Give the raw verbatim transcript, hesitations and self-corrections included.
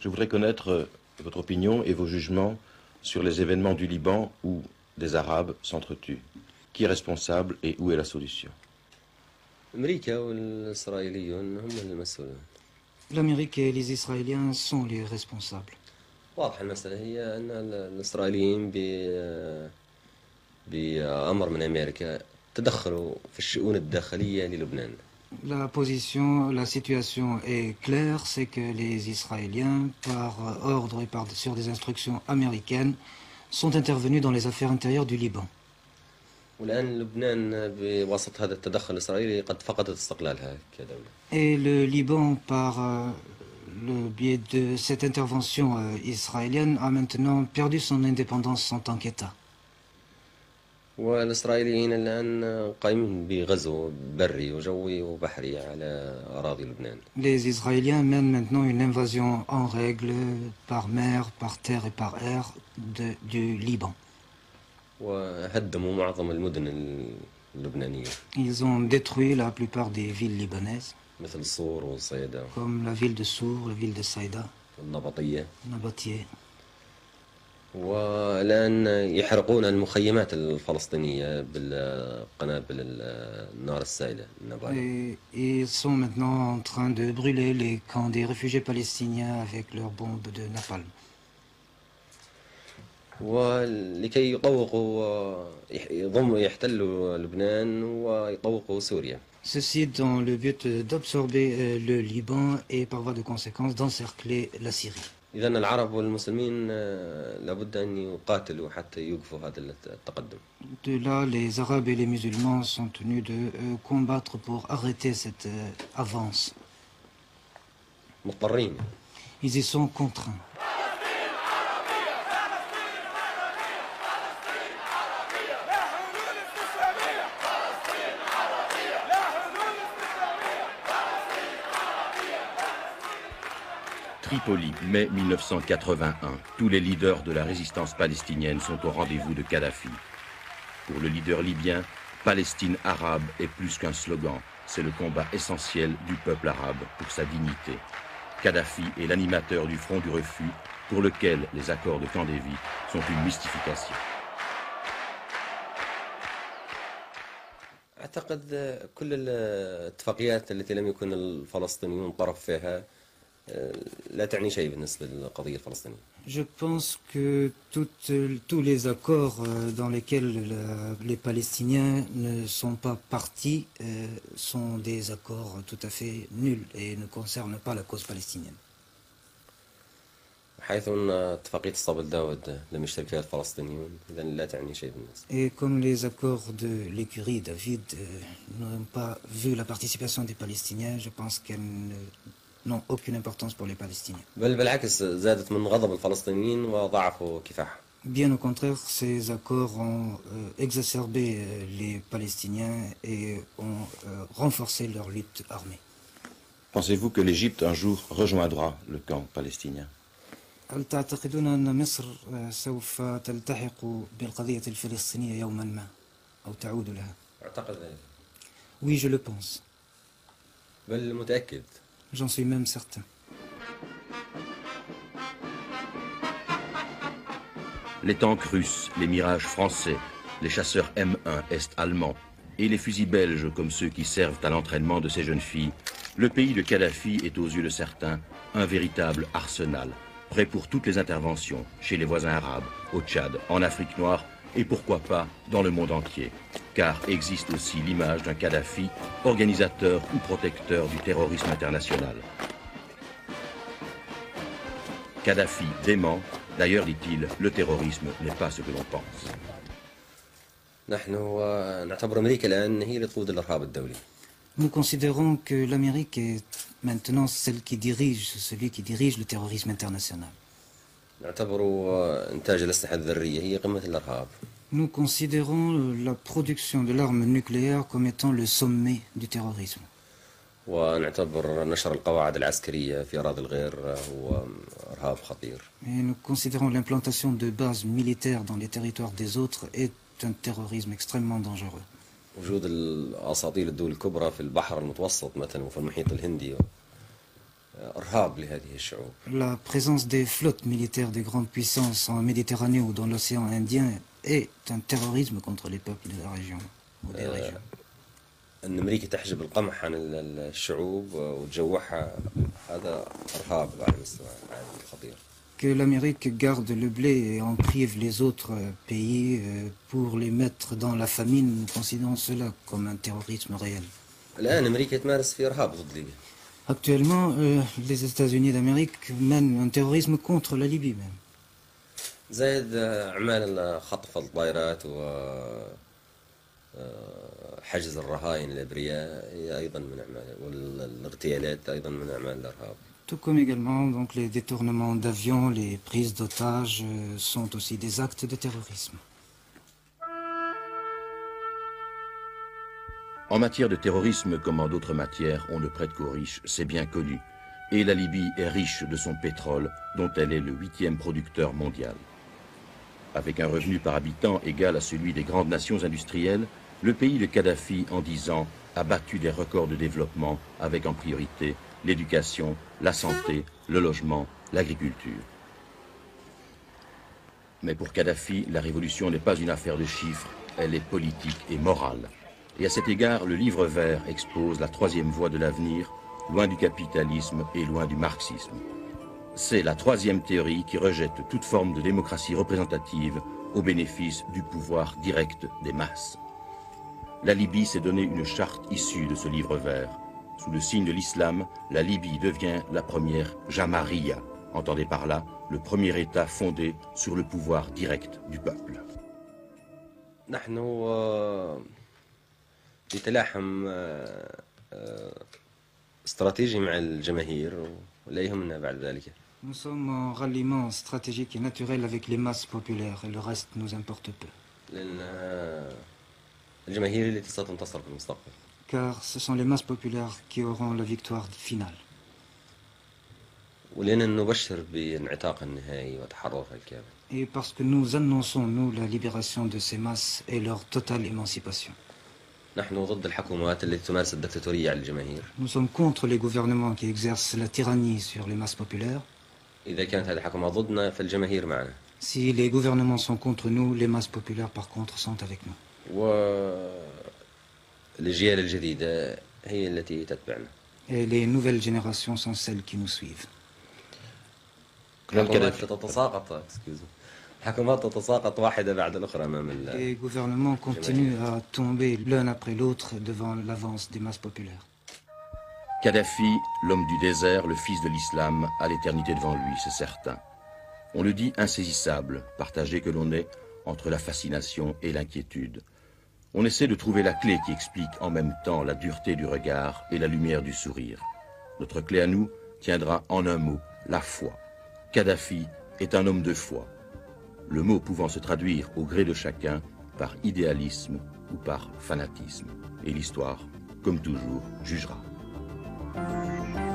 Je voudrais connaître votre opinion et vos jugements sur les événements du Liban où des Arabes s'entretuent. Qui est responsable et où est la solution? L'Amérique et les Israéliens sont les responsables. واضح المسألة هي أن الإسرائيليين بأمر من أمريكا تدخلوا في الشؤون الداخلية للبنان. La position, la situation est claire, c'est que les Israéliens, par ordre et par, sur des instructions américaines, sont intervenus dans les affaires intérieures du Liban. والآن لبنان بواسطة هذا التدخل الإسرائيلي قد فقدت استقلالها كدولة. Et le Liban, par euh, le biais de cette intervention euh, israélienne, a maintenant perdu son indépendance en tant qu'État. والإسرائيليين الآن قائمين بغزو بري وجوي وبحري على أراضي لبنان. Les Israéliens mènent maintenant une invasion en règle par mer, par terre et par air de, du Liban. وهدموا معظم المدن اللبنانية. Ils ont détruit la plupart des villes libanaises. مثل الصور والصيدا. Comme la ville de Sour, la ville de Saïda. النبطية. Nabatieh. والآن يحرقون المخيمات الفلسطينية بالقنابل النار السائلة. Et ils sont maintenant en train de brûler les camps des réfugiés palestiniens avec leurs bombes de napalm. ولكي يطوقوا يضموا يحتلوا لبنان ويطوقوا سوريا. Ceci dans le but d'absorber le Liban et par voie de conséquence d'encercler la Syrie. إذا العرب والمسلمين لابد أن يقاتلوا حتى يوقفوا هذا التقدم. De là, les Arabes et les musulmans sont tenus de euh, combattre pour arrêter cette euh, avance. مضطرين. Ils y sont contraints. Tripoli, mai mille neuf cent quatre-vingt-un. Tous les leaders de la résistance palestinienne sont au rendez-vous de Kadhafi. Pour le leader libyen, Palestine arabe est plus qu'un slogan. C'est le combat essentiel du peuple arabe pour sa dignité. Kadhafi est l'animateur du front du refus pour lequel les accords de Camp David sont une mystification. أعتقد كل الاتفاقيات التي لم يكن الفلسطينيون طرف فيها لا تعني شيء بالنسبة للقضية الفلسطينية. Je pense que toutes, tous les accords dans lesquels la, les Palestiniens ne sont pas partis euh, sont des accords tout à fait nuls et ne concernent pas la cause palestinienne. حيث أن اتفاقية الصبل داود لم يشترك فيها الفلسطينيون إذا لا تعني شيء بالنسبة. Et comme les accords de l'écurie David euh, n'ont pas vu la participation des Palestiniens, je pense qu'elles ne n'ont aucune importance pour les Palestiniens. بل بالعكس زادت من غضب الفلسطينيين وضعفوا كفاحهم. Bien au contraire, ces accords ont euh, exacerbé euh, les Palestiniens et ont euh, renforcé leur lutte armée. Pensez-vous que l'Égypte un jour rejoindra le camp palestinien? هل تعتقدون أن مصر سوف تلتحق بالقضية الفلسطينية يوما ما أو تعود لها؟ أعتقد ذلك. Oui, je le pense. بل متأكد. J'en suis même certain. Les tanks russes, les Mirages français, les chasseurs M un Est allemands et les fusils belges comme ceux qui servent à l'entraînement de ces jeunes filles, le pays de Kadhafi est aux yeux de certains un véritable arsenal, prêt pour toutes les interventions chez les voisins arabes, au Tchad, en Afrique noire et pourquoi pas dans le monde entier. Car existe aussi l'image d'un Kadhafi, organisateur ou protecteur du terrorisme international. Kadhafi dément, d'ailleurs dit-il, le terrorisme n'est pas ce que l'on pense. نحن نعتبر أمريكا الآن هي اللي تقود الإرهاب الدولي. Nous considérons que l'Amérique est maintenant celle qui dirige, celui qui dirige le terrorisme international. نعتبر إنتاج الأسلحة الذرية هي قمة الإرهاب. Nous considérons la production de l'arme nucléaire comme étant le sommet du terrorisme. ونعتبر نشر القواعد العسكرية في أراضي الغير هو إرهاب خطير. Et nous considérons l'implantation de bases militaires dans les territoires des autres est un terrorisme extrêmement dangereux. وجود الأساطيل الدول الكبرى في البحر المتوسط مثلا وفي المحيط الهندي إرهاب لهذه الشعوب. La présence des flottes militaires des grandes puissances en Méditerranée ou dans l'océan Indien est un terrorisme contre les peuples de la région ou des régions. أن أمريكا تحجب القمح عن الشعوب وتجوعها هذا إرهاب على مستوى عالمي خطير. Que l'Amérique garde le blé et en prive les autres pays pour les mettre dans la famine, nous considérons cela comme un terrorisme réel. الآن أمريكا تمارس في إرهاب ضد ليبيا. Actuellement, euh, les États-Unis d'Amérique mènent un terrorisme contre la Libye même. زائد أعمال خطف الطائرات وحجز الرهائن الأبرياء هي أيضا من أعمال والاغتيالات أيضا من أعمال الإرهاب. Tout comme également donc les détournements d'avions, les prises d'otages euh, sont aussi des actes de terrorisme. En matière de terrorisme, comme en d'autres matières, on ne prête qu'aux riches, c'est bien connu. Et la Libye est riche de son pétrole, dont elle est le huitième producteur mondial. Avec un revenu par habitant égal à celui des grandes nations industrielles, le pays de Kadhafi, en dix ans, a battu des records de développement avec en priorité l'éducation, la santé, le logement, l'agriculture. Mais pour Kadhafi, la révolution n'est pas une affaire de chiffres, elle est politique et morale. Et à cet égard, le livre vert expose la troisième voie de l'avenir, loin du capitalisme et loin du marxisme. C'est la troisième théorie qui rejette toute forme de démocratie représentative au bénéfice du pouvoir direct des masses. La Libye s'est donné une charte issue de ce livre vert. Sous le signe de l'islam, la Libye devient la première Jamahiriya, entendez par là le premier État fondé sur le pouvoir direct du peuple. يتلاحم استراتيجي مع الجماهير ولا يهمنا بعد ذلك. Nous sommes en ralliement stratégique et naturel avec les masses populaires et le reste nous importe peu. لأن الجماهير التي ستنتصر في المستقبل. Car ce sont les masses populaires qui auront la victoire finale. ولأن نبشر بانعتاق النهائي وتحررها الكامل. Et parce que nous annonçons, nous, la libération de ces masses et leur totale émancipation. نحن ضد الحكومات التي تمارس الدكتاتورية على الجماهير. Nous sommes contre les gouvernements qui exercent la tyrannie sur les masses populaires. إذا كانت هذه الحكومة ضدنا فالجماهير معنا. Si les gouvernements sont contre nous, les masses populaires par contre sont avec nous. والأجيال الجديدة هي التي تتبعنا. Et les nouvelles générations sont celles qui nous suivent. الحكومات تتساقط الحكومات تتساقط واحدة بعد الأخرى أمام ال. Les gouvernements continuent à tomber l'un après l'autre devant l'avance des masses populaires. Kadhafi, l'homme du désert, le fils de l'islam, a l'éternité devant lui, c'est certain. On le dit insaisissable, partagé que l'on est entre la fascination et l'inquiétude. On essaie de trouver la clé qui explique en même temps la dureté du regard et la lumière du sourire. Notre clé à nous tiendra en un mot, la foi. Kadhafi est un homme de foi. Le mot pouvant se traduire au gré de chacun par idéalisme ou par fanatisme. Et l'histoire, comme toujours, jugera.